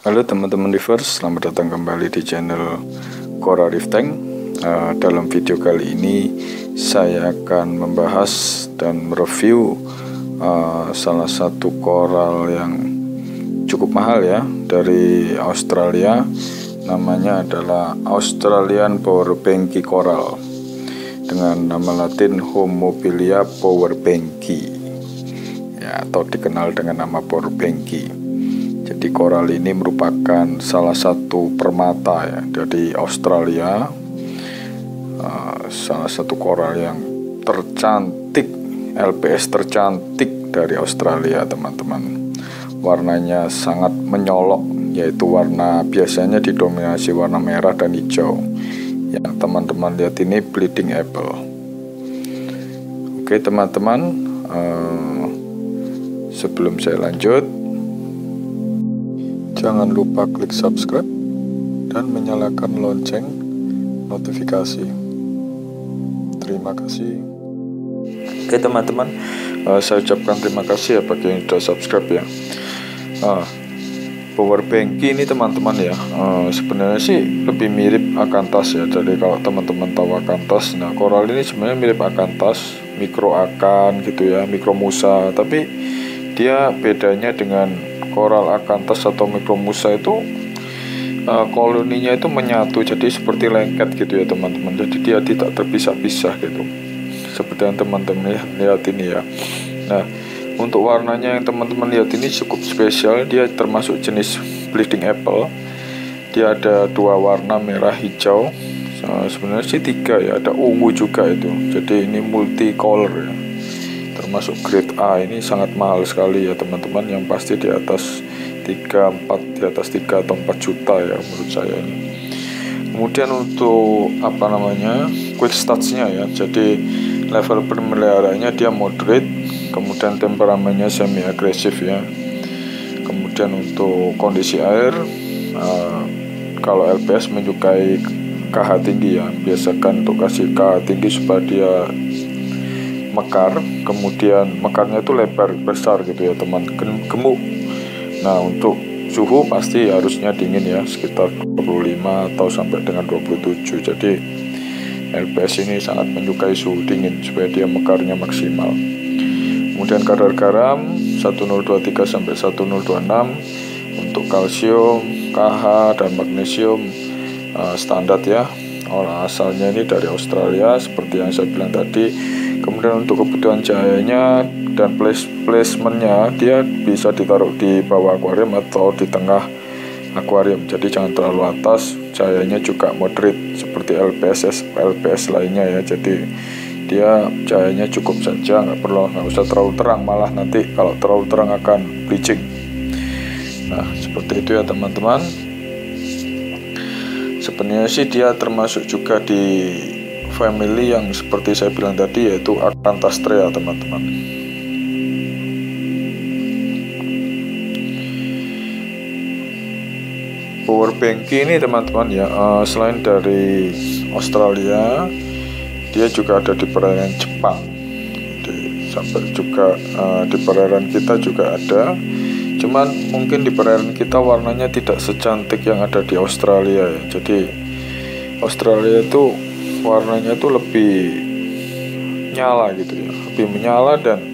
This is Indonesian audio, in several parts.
Halo teman-teman Reefers, selamat datang kembali di channel Coral Reef Tank. Dalam video kali ini saya akan membahas dan mereview salah satu koral yang cukup mahal ya, dari Australia. Namanya adalah Australian Powerbanky Coral dengan nama latin Homopilia powerbanky ya, atau dikenal dengan nama powerbanky. Jadi koral ini merupakan salah satu permata ya dari Australia, salah satu koral yang tercantik, LPS tercantik dari Australia teman-teman. Warnanya sangat menyolok, yaitu warna biasanya didominasi warna merah dan hijau. Yang teman-teman lihat ini bleeding apple. Oke teman-teman, sebelum saya lanjut, jangan lupa klik subscribe dan menyalakan lonceng notifikasi. Terima kasih. Oke teman-teman, saya ucapkan terima kasih ya bagi yang sudah subscribe ya. Powerbanky ini teman-teman ya, sebenarnya sih lebih mirip akantas ya. Jadi kalau teman-teman tahu akantas, nah koral ini sebenarnya mirip akantas, mikro akan gitu ya, mikro musa. Tapi dia bedanya dengan koral akantas atau mikromusa itu koloninya itu menyatu, jadi seperti lengket gitu ya teman-teman. Jadi dia tidak terpisah-pisah gitu, seperti yang teman-teman lihat ini ya. Nah, untuk warnanya yang teman-teman lihat ini cukup spesial. Dia termasuk jenis bleeding apple. Dia ada dua warna, merah hijau. Sebenarnya sih tiga ya, ada ungu juga itu. Jadi ini multicolor ya, termasuk grade A. Ini sangat mahal sekali ya teman-teman, yang pasti di atas 3 atau 4 juta ya menurut saya ini. Kemudian untuk quick stats-nya ya, jadi level pemeliharaannya dia moderate, kemudian temperamennya semi agresif ya. Kemudian untuk kondisi air, kalau LPS menyukai KH tinggi ya, biasakan untuk kasih KH tinggi supaya dia mekar. Kemudian mekarnya itu lebar besar gitu ya teman, gemuk. Nah untuk suhu pasti harusnya dingin ya, sekitar 25 atau sampai dengan 27. Jadi LPS ini sangat menyukai suhu dingin supaya dia mekarnya maksimal. Kemudian kadar garam 1023 sampai 1026. Untuk kalsium, KH dan magnesium standar ya. Orang asalnya ini dari Australia seperti yang saya bilang tadi. Kemudian untuk kebutuhan cahayanya dan placementnya, dia bisa ditaruh di bawah akuarium atau di tengah akuarium. Jadi jangan terlalu atas, cahayanya juga moderate seperti LPS lainnya ya. Jadi dia cahayanya cukup saja, nggak usah terlalu terang, malah nanti kalau terlalu terang akan bleaching. Nah seperti itu ya teman-teman. Sebenarnya sih dia termasuk juga di family yang seperti saya bilang tadi, yaitu Acanthastrea teman-teman. Powerbanky ini teman-teman ya, selain dari Australia, dia juga ada di perairan Jepang. Sampai juga di perairan kita juga ada. Cuman mungkin di perairan kita warnanya tidak secantik yang ada di Australia ya. Jadi Australia itu warnanya itu lebih nyala gitu ya, lebih menyala, dan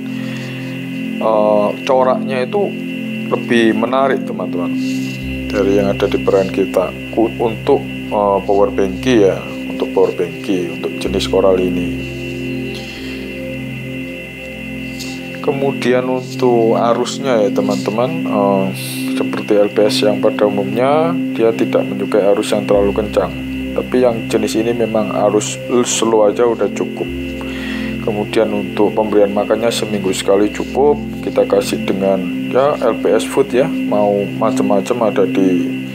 coraknya itu lebih menarik teman-teman dari yang ada di perairan kita. Untuk powerbanky ya, untuk jenis koral ini. Kemudian untuk arusnya ya teman-teman, seperti LPS yang pada umumnya dia tidak menyukai arus yang terlalu kencang. Tapi yang jenis ini memang arus slow aja udah cukup. Kemudian untuk pemberian makannya seminggu sekali cukup. Kita kasih dengan ya LPS food ya, mau macam-macam ada di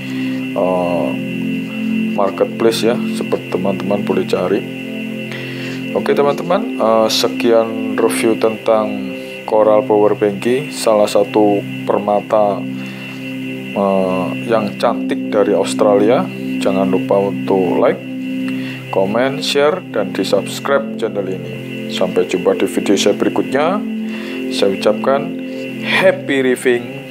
marketplace ya, seperti teman-teman boleh cari. Oke teman-teman, sekian review tentang koral powerbanky, salah satu permata yang cantik dari Australia. Jangan lupa untuk like, komen, share, dan di subscribe channel ini. Sampai jumpa di video saya berikutnya. Saya ucapkan happy reefing.